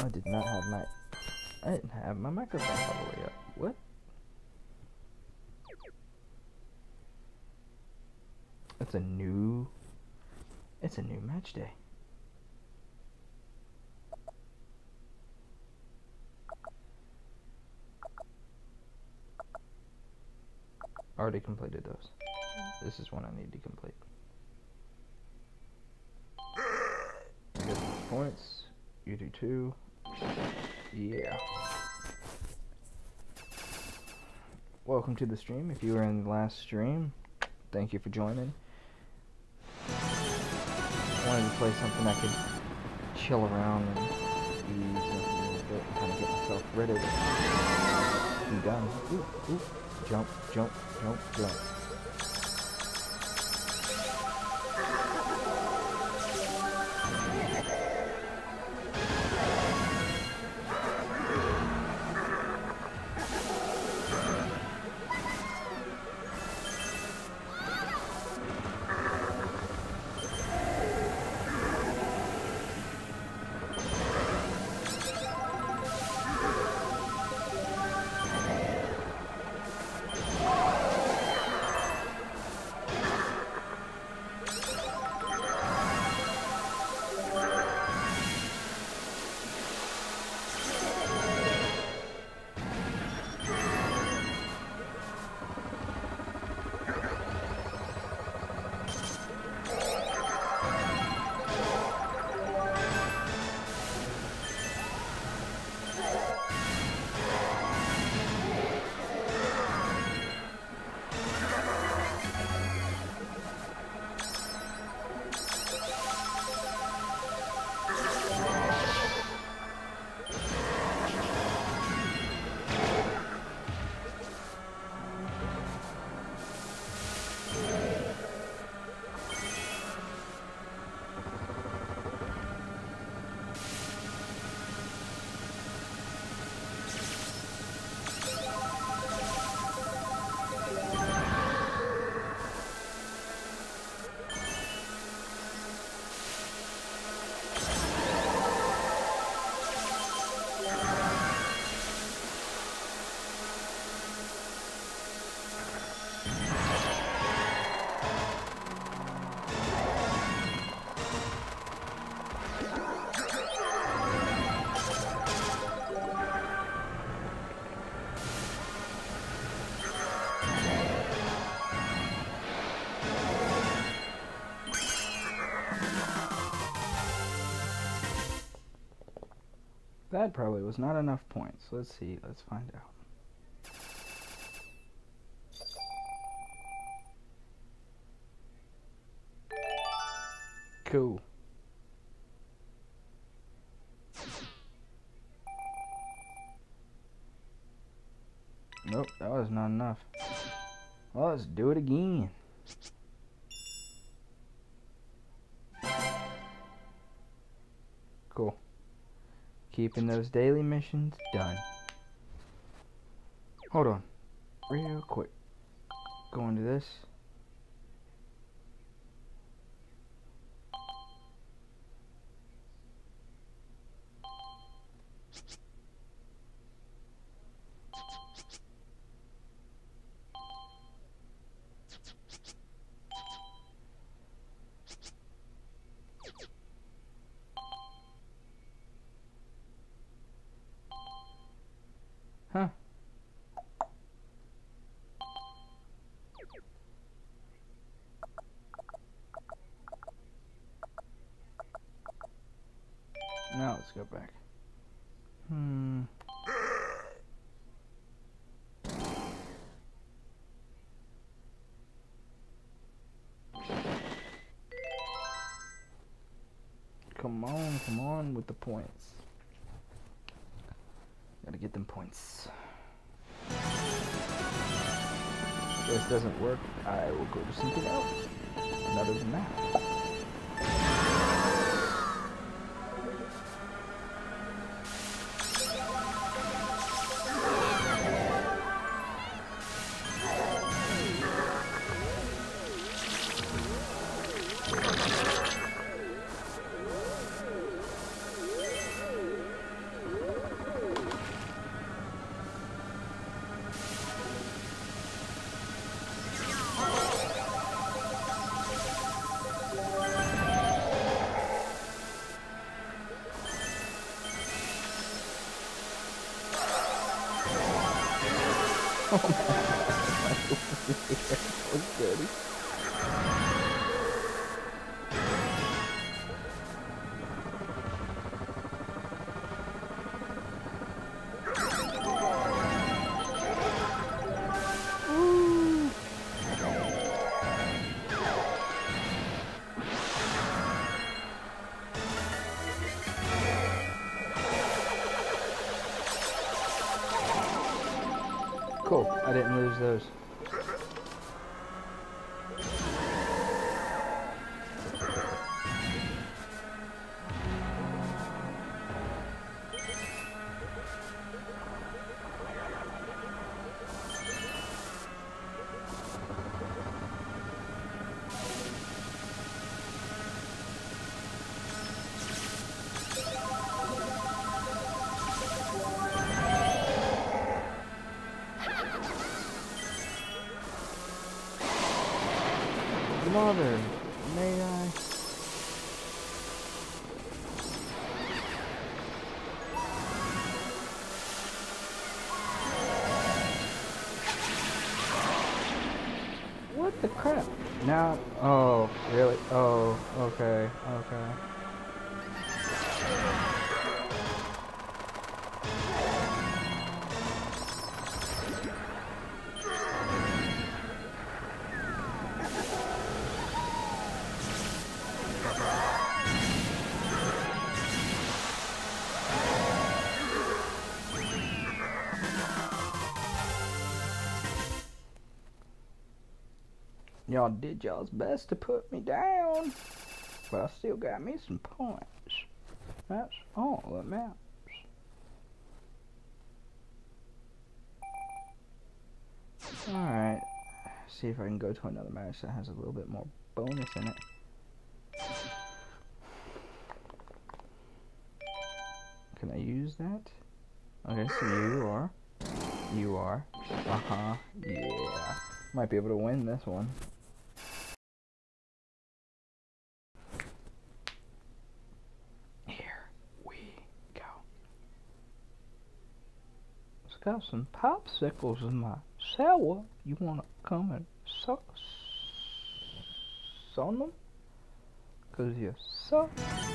I did not have my... I didn't have my microphone all the way up. What? It's a new match day. Already completed those. This is one I need to complete. I get those points. You do too. Yeah. Welcome to the stream. If you were in the last stream, thank you for joining. I wanted to play something I could chill around and ease up a little bit and kind of get myself ready to be done. Ooh, ooh. Jump, jump, jump, jump. That probably was not enough points. Let's see. Let's find out. Cool. Nope, that was not enough. Well, let's do it again. Cool. Keeping those daily missions done. Hold on. Real quick. Go into this. Huh. Now let's go back. Come on with the points. Gotta get them points. If this doesn't work, I will go to something else. Other than that. So dirty. Cool, I didn't lose those. Mother, may I? What the crap? Now, oh, really? Oh, okay, okay. Y'all did y'all's best to put me down, but I still got me some points. That's all that matters. Alright, see if I can go to another match that has a little bit more bonus in it. Can I use that? Okay, so you are, yeah. Might be able to win this one. Here we go. It's got some popsicles in my sour. You wanna come and suck on them? 'Cause you suck.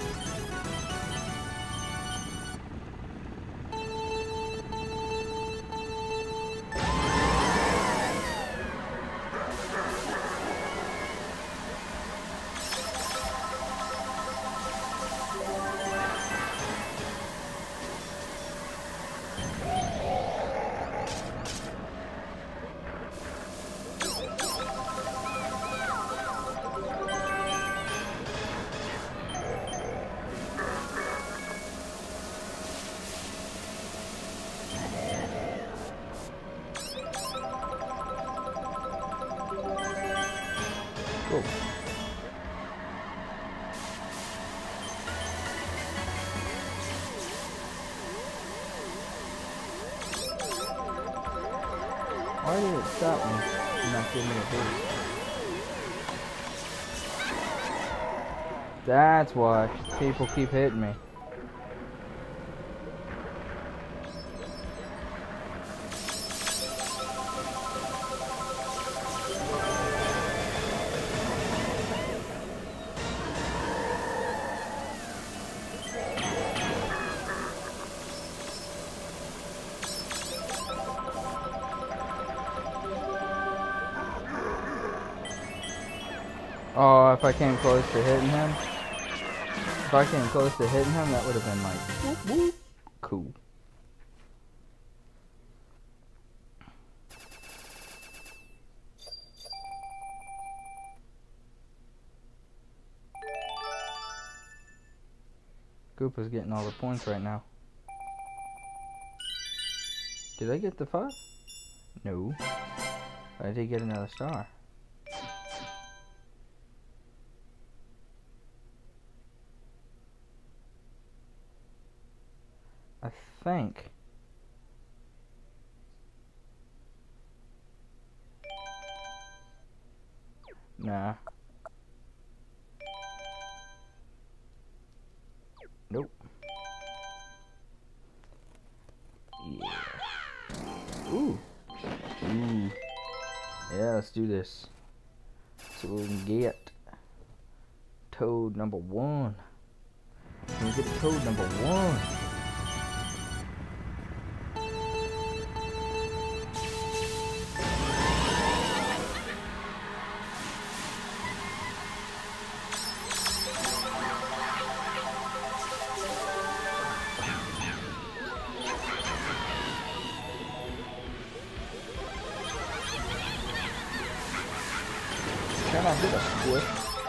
Cool. Why did it stop me and not give me a boost? That's why people keep hitting me. Oh, if I came close to hitting him. If I came close to hitting him, that would have been like, whoop, whoop. Cool. Koopa's getting all the points right now. Did I get the 5? No. But I did get another star. I think. Nah. Nope. Yeah. Ooh. let's do this. So we can get toad number 1. Can we get a toad number 1? Can I hit a squish?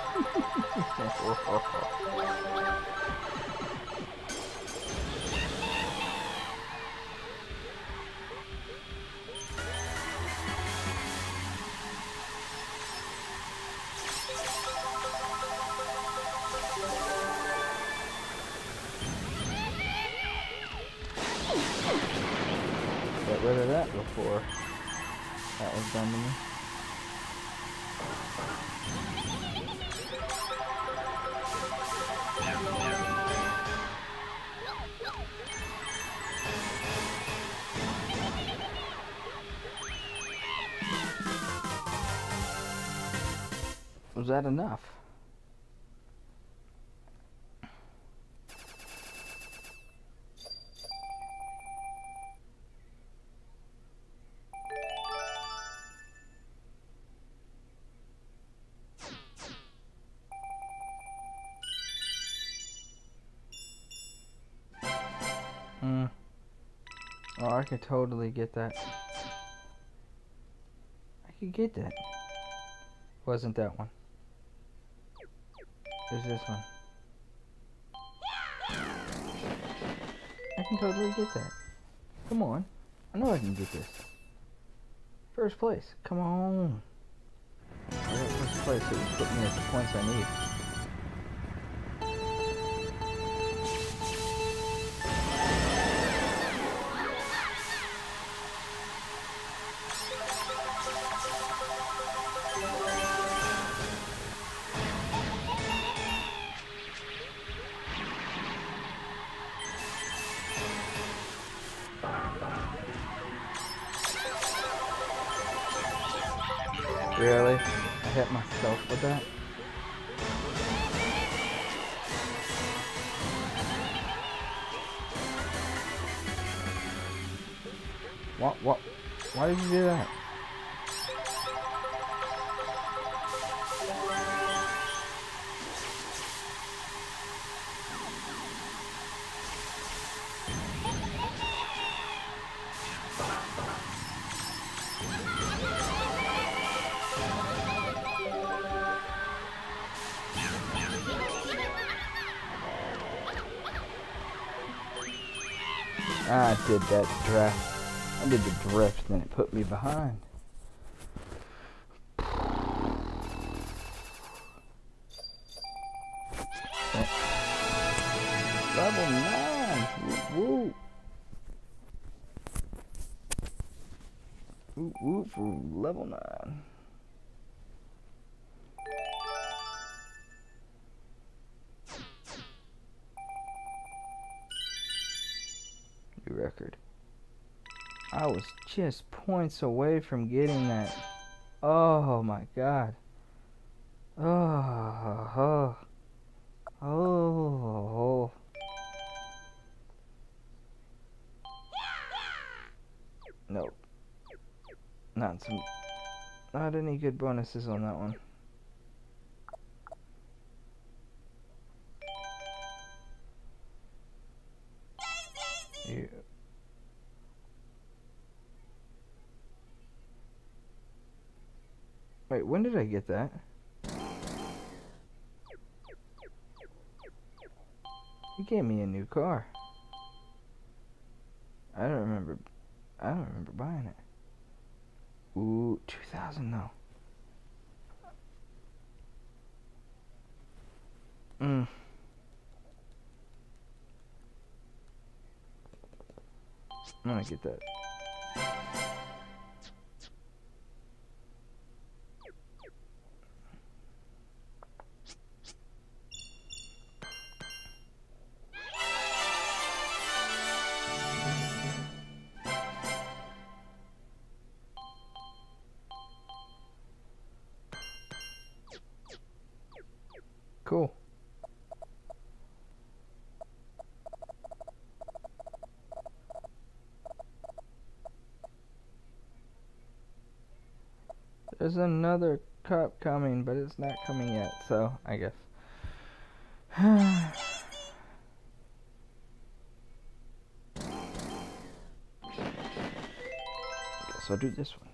Get rid of that before that was done to me. Was that enough? Oh, I could totally get that. I could get that. Wasn't that one? There's this one. I can totally get that. Come on. I know I can get this. First place. Come on. I got first place. It would put me at the points I need. Really? I hit myself with that? What? Why did you do that? I did that draft. I did the drift, and it put me behind. Level 9! Woo! Woo woo for level 9. New record. I was just points away from getting that. Oh my god. Oh. Nope. Not any good bonuses on that one. Yeah. Wait, when did I get that? You gave me a new car. I don't remember buying it. Ooh, 2,000 though. I'm gonna get that. cool. There's another cup coming, but it's not coming yet, so I guess. Guess I'll do this one.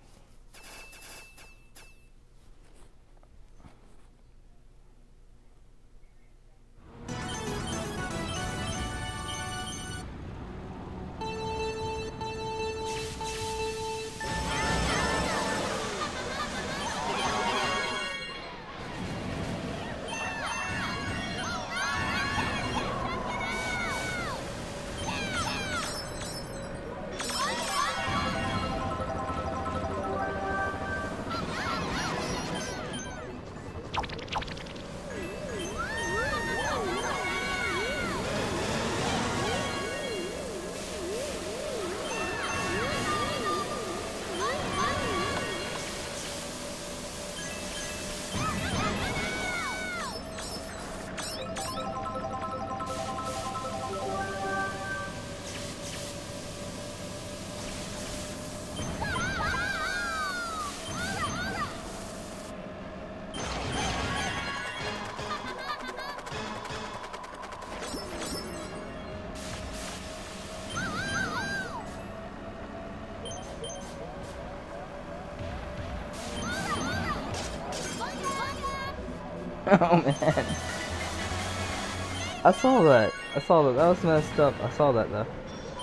Oh man. I saw that. That was messed up. I saw that though.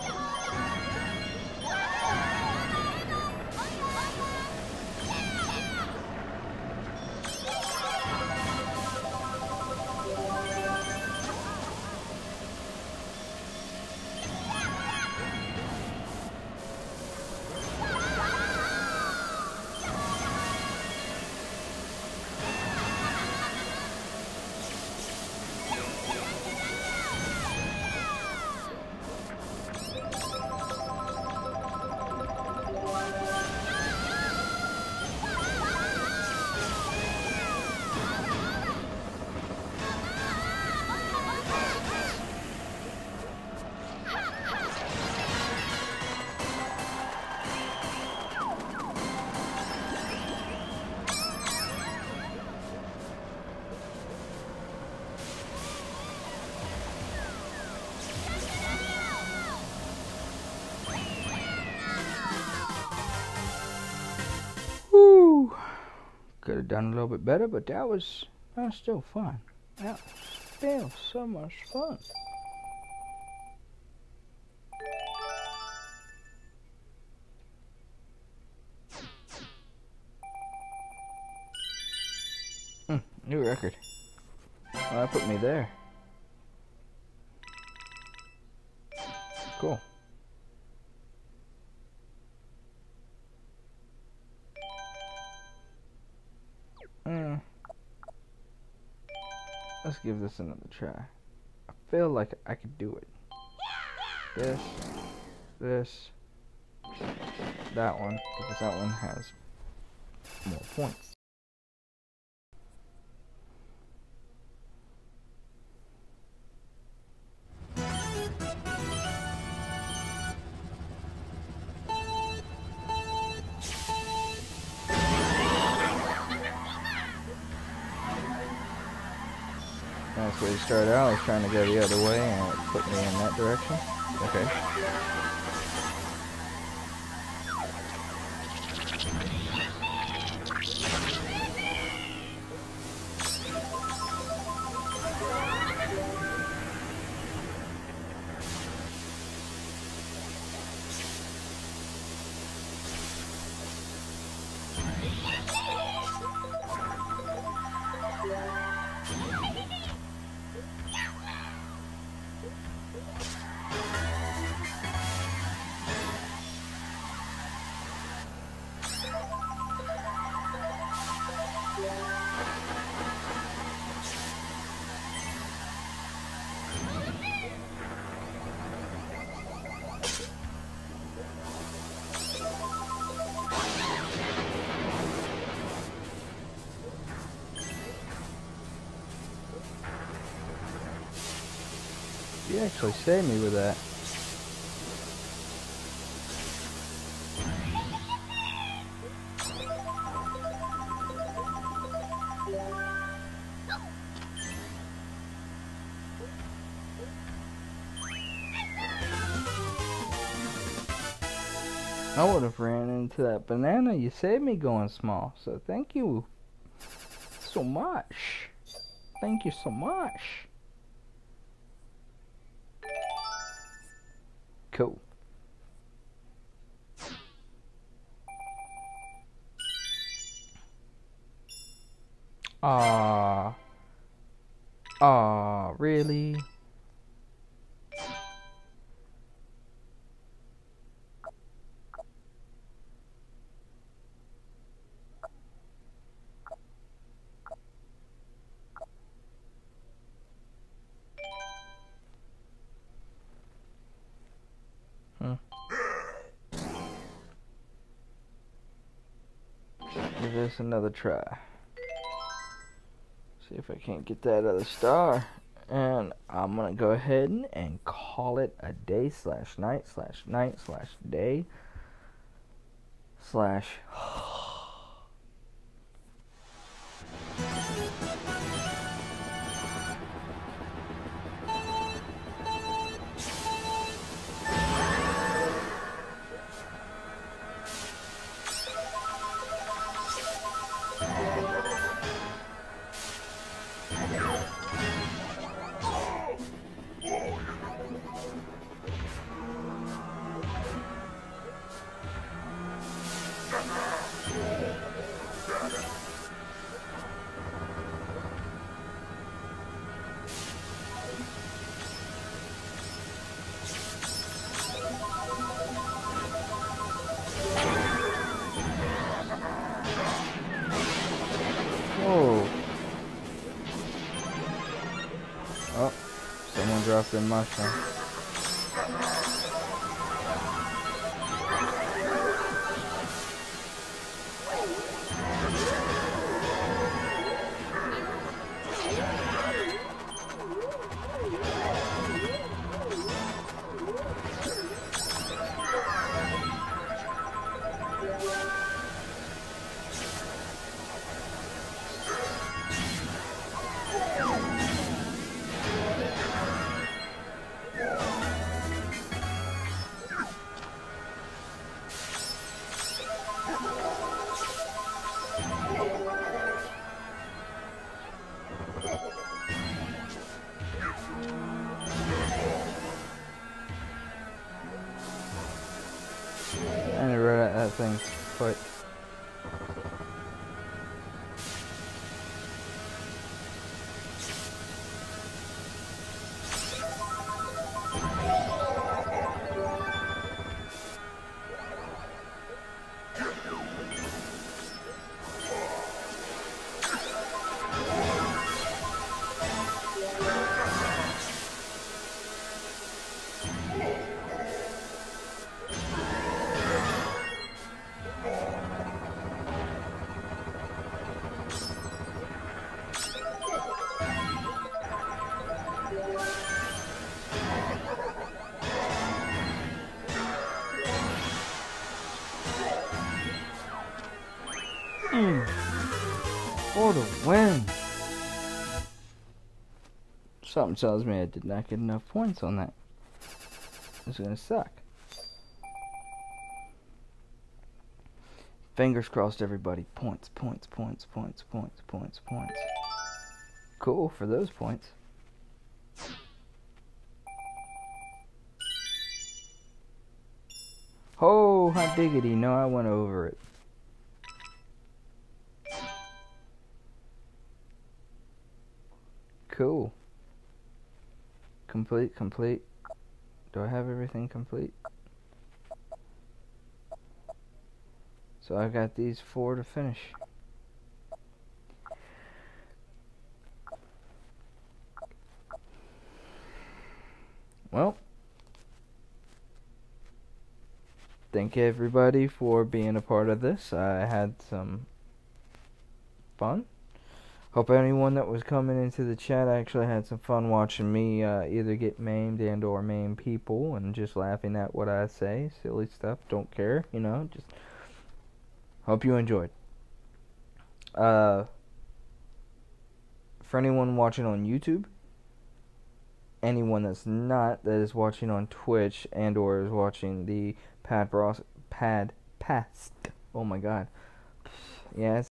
Could have done a little bit better, but that was still fun. That was still so much fun. New record. Well, that put me there. Cool. Let's give this another try. I feel like I could do it. This, that one, because that one has more points. That's where you started out. I was trying to go the other way and it put me in that direction. Okay. You actually saved me with that. I would have ran into that banana. You saved me going small. So thank you so much. Thank you so much. Cool. Aw, really? Give this another try. See if I can't get that other star. And I'm gonna go ahead and call it a day / night / night / day / Whoa. Oh, someone dropped their mushroom. And I read out that thing's foot. For the win! Something tells me I did not get enough points on that. It's gonna suck. Fingers crossed, everybody. Points, points, points, points, points, points, points. Cool for those points. Oh, hot diggity. No, I went over it. Cool. Complete. Do I have everything complete? So I got these 4 to finish. Well, thank everybody for being a part of this. I had some fun. Hope anyone that was coming into the chat actually had some fun watching me either get maimed and or maim people and just laughing at what I say. Silly stuff. Don't care. Just hope you enjoyed. For anyone watching on YouTube, anyone that's not, that is watching on Twitch and or is watching the Padcast. Oh my god. Yeah,